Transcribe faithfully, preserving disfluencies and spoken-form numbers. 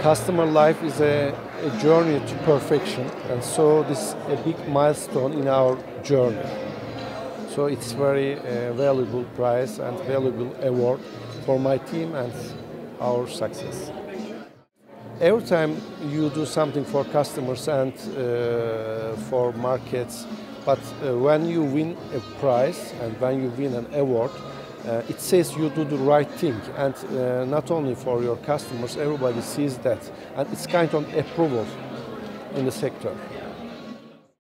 customer life is a, a journey to perfection, and so this is a big milestone in our journey. So it's very uh, valuable prize and valuable award for my team and our success. Every time you do something for customers and uh, for markets, but uh, when you win a prize and when you win an award, uh, it says you do the right thing, and uh, not only for your customers, everybody sees that, and it's kind of approval in the sector.